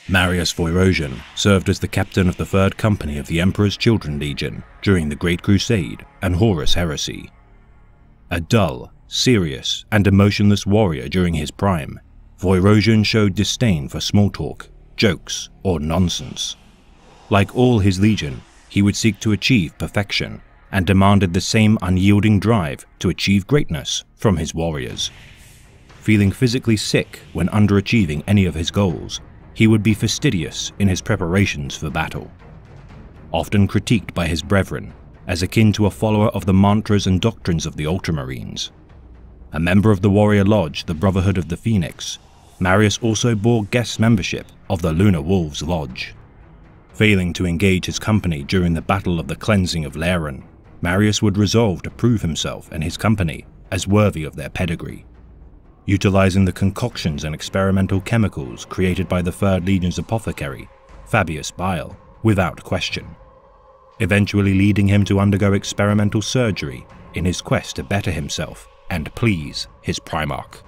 Marius Voirosean served as the captain of the 3rd Company of the Emperor's Children Legion during the Great Crusade and Horus Heresy. A dull, serious, and emotionless warrior during his prime, Voirosean showed disdain for small talk, jokes, or nonsense. Like all his legion, he would seek to achieve perfection, and demanded the same unyielding drive to achieve greatness from his warriors. Feeling physically sick when underachieving any of his goals, he would be fastidious in his preparations for battle. Often critiqued by his brethren, as akin to a follower of the mantras and doctrines of the Ultramarines. A member of the warrior lodge, the Brotherhood of the Phoenix, Marius also bore guest membership of the Lunar Wolves Lodge. Failing to engage his company during the Battle of the Cleansing of Laren, Marius would resolve to prove himself and his company as worthy of their pedigree, utilizing the concoctions and experimental chemicals created by the 3rd Legion's apothecary, Fabius Bile, without question, eventually leading him to undergo experimental surgery in his quest to better himself and please his Primarch.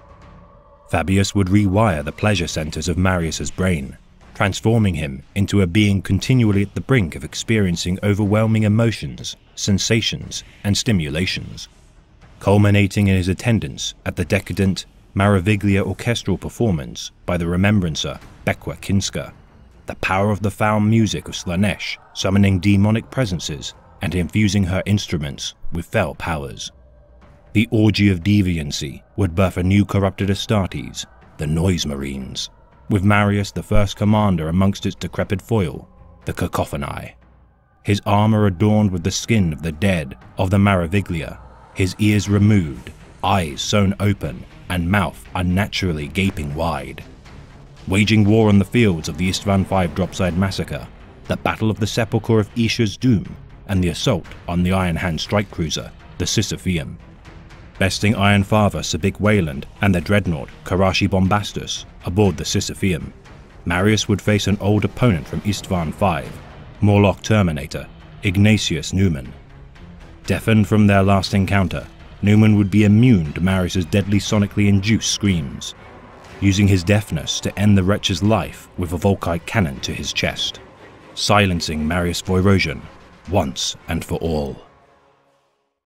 Fabius would rewire the pleasure centers of Marius's brain, transforming him into a being continually at the brink of experiencing overwhelming emotions, sensations, and stimulations, culminating in his attendance at the decadent Maraviglia orchestral performance by the Remembrancer Bekwa Kinska, the power of the foul music of Slaanesh summoning demonic presences and infusing her instruments with fell powers. The orgy of deviancy would birth a new corrupted Astartes, the Noise Marines, with Marius the first commander amongst its decrepit foil, the Kakophoni. His armor adorned with the skin of the dead of the Maraviglia, his ears removed, eyes sewn open, and mouth unnaturally gaping wide. Waging war on the fields of the Istvan V Dropside Massacre, the Battle of the Sepulchre of Isha's Doom, and the assault on the Iron Hand strike cruiser, the Sisypheum. Besting Iron Father Sabik Wayland and the dreadnought Karashi Bombastus aboard the Sisypheum, Marius would face an old opponent from Istvan V, Morlock Terminator, Ignatius Newman. Deafened from their last encounter, Newman would be immune to Marius's deadly sonically induced screams, using his deafness to end the wretch's life with a Volkite cannon to his chest, silencing Marius Voirosean once and for all.